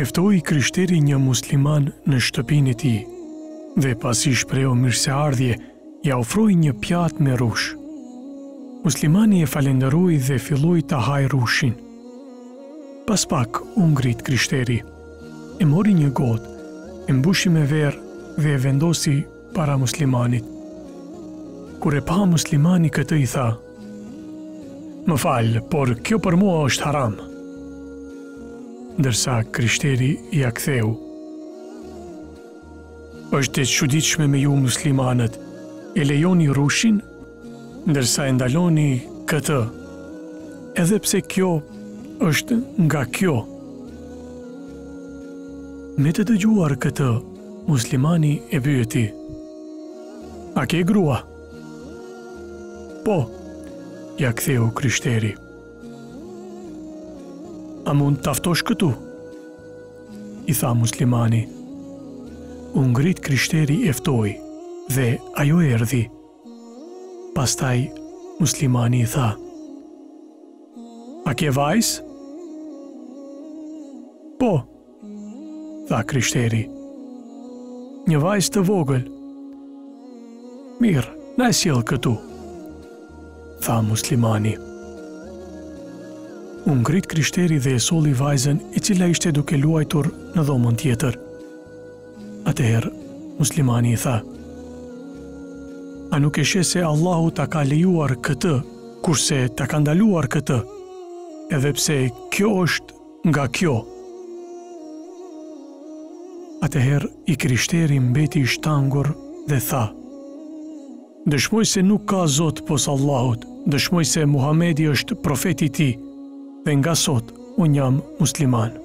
Eftoi krishteri një musliman në shtëpinë e tij dhe pasi shprehu mirëseardhje, ja ofroi një pjatë me rush. Muslimani e falenderoi dhe filloi ta hajë rushin. Pas pak u ngrit krishteri, e mori një gotë, e mbushi me verë dhe e vendosi para muslimanit. Kur e pa muslimani këtë i tha: "Më falë, por kjo për mua është haram." Ndërsa krishteri ja ktheu: "Është e çuditshme me ju muslimanët, e lejoni rushin, ndërsa e ndaloni këtë, edhe pse kjo është nga kjo." Me të dëgjuar këtë, muslimani e pyeti: "A ke grua?" "Po," ja ktheu krishteri. "A mund taftosh këtu?" i tha muslimani. U ngrit krishteri e ftoi dhe ajo erdhi. Pastaj muslimani i tha: "A ke vajzë?" "Po," tha krishteri. "Një vajzë të vogël." "Mirë, na e sjell këtu," tha muslimani. U ngrit krishteri dhe e solli vajzën, e cila ishte duke luajtur në dhomën tjetër. Atëherë muslimani i tha: "A nuk e sheh se Allahu ta ka lejuar këtë, kurse ta ka ndaluar këtë, edhe pse kjo është nga kjo?" Atëherë i krishteri mbeti i shtangur dhe tha: "Dëshmoj se nuk ka Zot pos Allahut, dëshmoj se Muhamedi është profeti i tij, dhe nga sot unë jam musliman."